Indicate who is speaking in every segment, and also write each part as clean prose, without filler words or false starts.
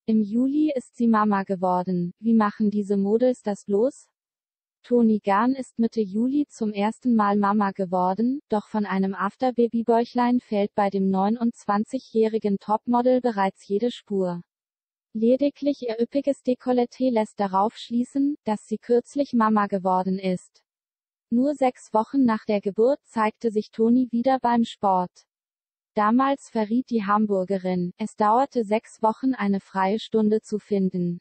Speaker 1: Im Juli ist sie Mama geworden. Wie machen diese Models das bloß? Toni Garn ist Mitte Juli zum ersten Mal Mama geworden, doch von einem Afterbaby-Bäuchlein fehlt bei dem 29-jährigen Topmodel bereits jede Spur. Lediglich ihr üppiges Dekolleté lässt darauf schließen, dass sie kürzlich Mama geworden ist. Nur 6 Wochen nach der Geburt zeigte sich Toni wieder beim Sport. Damals verriet die Hamburgerin, es dauerte 6 Wochen eine freie Stunde zu finden.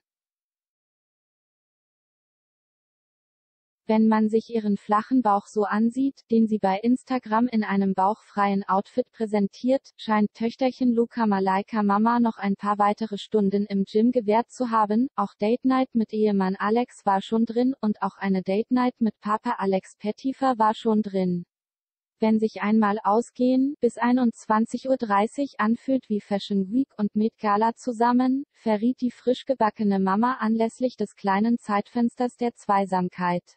Speaker 1: Wenn man sich ihren flachen Bauch so ansieht, den sie bei Instagram in einem bauchfreien Outfit präsentiert, scheint Töchterchen Luca Malaika Mama noch ein paar weitere Stunden im Gym gewährt zu haben. Auch Date Night mit Ehemann Alex war schon drin und auch eine Date Night mit Papa Alex Pettyfer war schon drin. Wenn sich einmal ausgehen bis 21:30 Uhr anfühlt wie Fashion Week und Met Gala zusammen, verriet die frisch gebackene Mama anlässlich des kleinen Zeitfensters der Zweisamkeit.